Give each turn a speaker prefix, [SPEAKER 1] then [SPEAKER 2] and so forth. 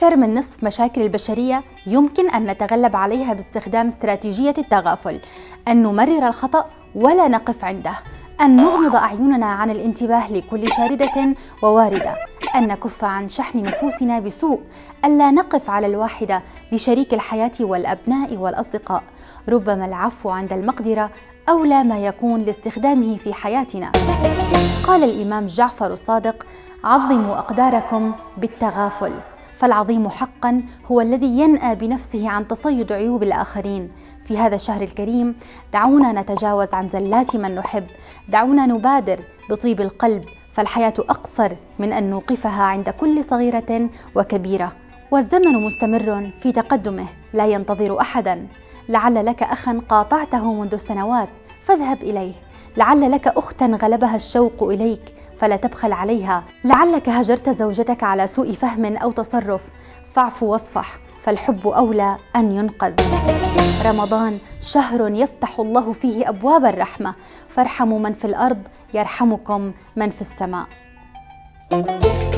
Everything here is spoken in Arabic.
[SPEAKER 1] أكثر من نصف مشاكل البشرية يمكن أن نتغلب عليها باستخدام استراتيجية التغافل، أن نمرر الخطأ ولا نقف عنده، أن نغمض أعيننا عن الانتباه لكل شاردة وواردة، أن نكف عن شحن نفوسنا بسوء، ألا نقف على الواحدة لشريك الحياة والأبناء والأصدقاء. ربما العفو عند المقدرة أولى ما يكون لاستخدامه في حياتنا. قال الإمام جعفر الصادق: عظموا أقداركم بالتغافل، فالعظيم حقا هو الذي ينأى بنفسه عن تصيد عيوب الآخرين. في هذا الشهر الكريم دعونا نتجاوز عن زلات من نحب، دعونا نبادر بطيب القلب، فالحياة أقصر من أن نوقفها عند كل صغيرة وكبيرة، والزمن مستمر في تقدمه لا ينتظر أحدا. لعل لك أخا قاطعته منذ سنوات فاذهب إليه، لعل لك أختا غلبها الشوق إليك فلا تبخل عليها، لعلك هجرت زوجتك على سوء فهم أو تصرف فاعف واصفح، فالحب أولى أن ينقذ. رمضان شهر يفتح الله فيه أبواب الرحمة، فارحموا من في الأرض يرحمكم من في السماء.